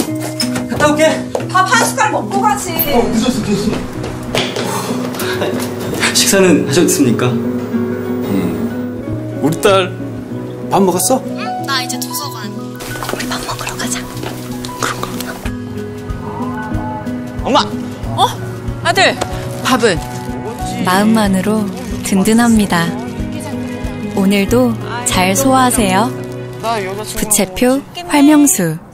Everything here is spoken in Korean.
갔다 올게. 밥 한 숟갈 먹고 가지. 늦었어. 식사는 하셨습니까? 우리 딸 밥 먹었어? 응? 나 이제 도서관. 우리 밥 먹으러 가자. 그런가? 엄마! 아들, 밥은? 마음만으로 든든합니다. 오늘도 잘 소화하세요. 부채표 활명수.